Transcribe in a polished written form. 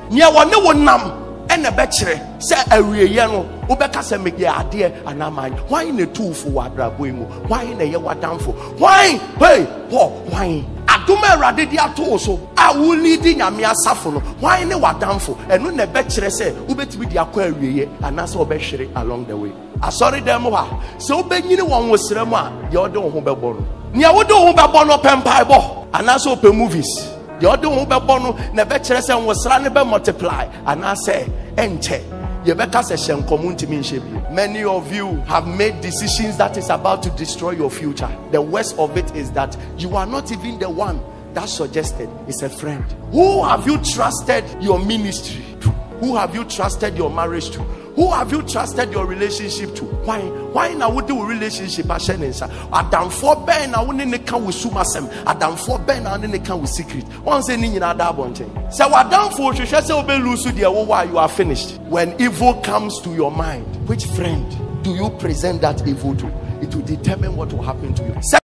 Nia wane wo nam ene bechere se awieye no wobeka se mege ade anaman. Why ne toofo wadrabo mu? Why ne ye wadamfo? Why? Hey, why? Aduma erade di ato so a wo leadi nyame asafo no. Why ne wadamfo? Eno ne bechere se wobetimi di akwa awieye anase obehwere along the way. Asori dem ha se obenyini won wosrem a ye ode wo ho bebo no. Nia wode wo ho bebo no pempai anase ope movies. The other one no never chess and was run multiply and I say enter many of you have made decisions that is about to destroy your future. The worst of it is that you are not even the one that suggested. It's a friend. Who have you trusted your ministry to? Who have you trusted your marriage to? Who have you trusted your relationship to? Why now would do relationship Adam for Ben I wouldn't come with sumasem. Adam for Ben I didn't come with secret. Once any in other bunting. So Adam for you shall say lose dear why you are finished. When evil comes to your mind, which friend do you present that evil to? It will determine what will happen to you.